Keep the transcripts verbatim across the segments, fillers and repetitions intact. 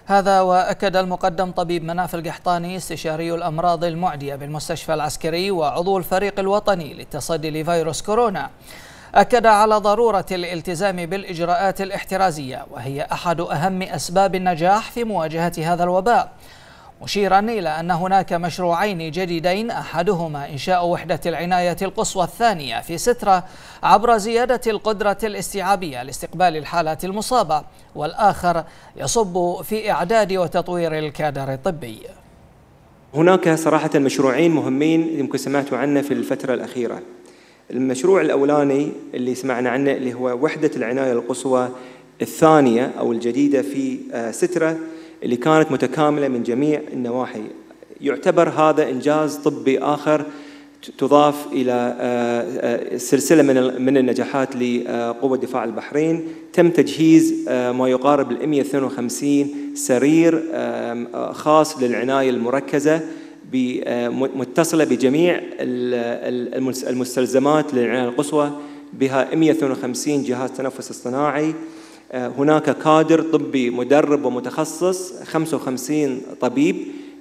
هذا وأكد المقدم طبيب مناف القحطاني استشاري الأمراض المعدية بالمستشفى العسكري وعضو الفريق الوطني للتصدي لفيروس كورونا، أكد على ضرورة الالتزام بالإجراءات الاحترازية وهي أحد أهم أسباب النجاح في مواجهة هذا الوباء، مشيرا إلى أن هناك مشروعين جديدين، أحدهما إنشاء وحدة العناية القصوى الثانية في سترة عبر زيادة القدرة الاستيعابية لاستقبال الحالات المصابة، والآخر يصب في إعداد وتطوير الكادر الطبي. هناك صراحة مشروعين مهمين يمكن سمعتوا عنه في الفترة الأخيرة. المشروع الأولاني اللي سمعنا عنه اللي هو وحدة العناية القصوى الثانية أو الجديدة في سترة، اللي كانت متكاملة من جميع النواحي. يعتبر هذا إنجاز طبي آخر تضاف إلى سلسلة من من النجاحات لقوة دفاع البحرين. تم تجهيز ما يقارب ال مئة واثنين وخمسين سرير خاص للعناية المركزة متصلة بجميع المستلزمات للعناية القصوى، بها مئة واثنين وخمسين جهاز تنفس اصطناعي. هناك كادر طبي مدرب ومتخصص، خمسة وخمسين طبيب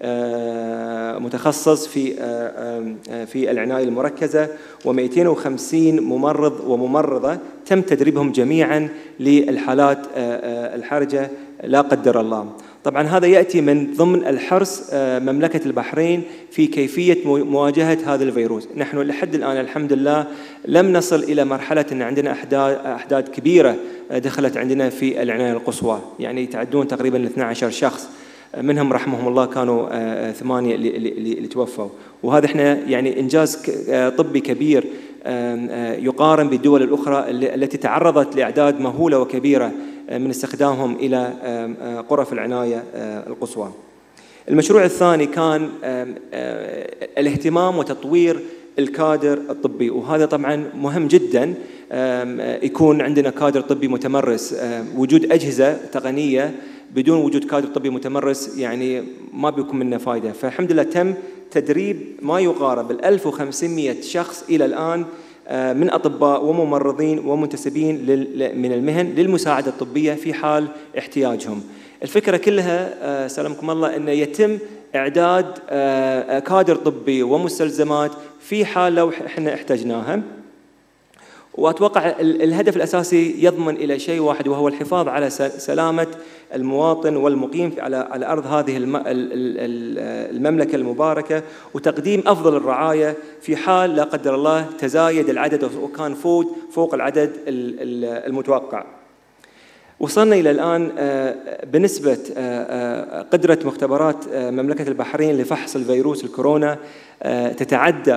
متخصص في في العناية المركزة، ومئتين وخمسين ممرض وممرضة تم تدريبهم جميعا للحالات الحرجة لا قدر الله. طبعا هذا يأتي من ضمن الحرص مملكة البحرين في كيفية مواجهة هذا الفيروس. نحن لحد الآن الحمد لله لم نصل إلى مرحلة أن عندنا أحداث كبيرة دخلت عندنا في العناية القصوى، يعني يتعدون تقريبا اثني عشر شخص، منهم رحمهم الله كانوا ثمانية اللي, اللي توفوا، وهذا احنا يعني إنجاز طبي كبير يقارن بالدول الأخرى التي تعرضت لأعداد مهولة وكبيرة من استخدامهم إلى غرف العناية القصوى. المشروع الثاني كان الاهتمام وتطوير الكادر الطبي، وهذا طبعا مهم جدا يكون عندنا كادر طبي متمرس. وجود أجهزة تقنية بدون وجود كادر طبي متمرس يعني ما بيكون منه فائدة. فالحمد لله تم تدريب ما يقارب ال ألف وخمسمئة شخص إلى الآن من أطباء وممرضين ومنتسبين من المهن للمساعدة الطبية في حال احتياجهم. الفكرة كلها سلامكم الله أن يتم إعداد كادر طبي ومستلزمات في حال لو إحنا احتاجناها. وأتوقع الهدف الأساسي يضمن إلى شيء واحد، وهو الحفاظ على سلامة المواطن والمقيم على على أرض هذه المملكة المباركة، وتقديم أفضل الرعاية في حال لا قدر الله تزايد العدد وكان فوق فوق العدد المتوقع. وصلنا إلى الآن بنسبة قدرة مختبرات مملكة البحرين لفحص الفيروس الكورونا تتعدى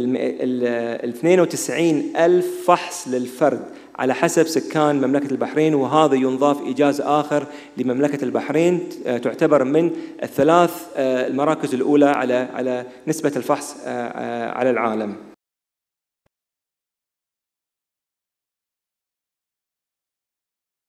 ال اثنين وتسعين ألف فحص للفرد على حسب سكان مملكة البحرين، وهذا ينضاف إنجاز آخر لمملكة البحرين، تعتبر من الثلاث المراكز الأولى على على نسبة الفحص على العالم.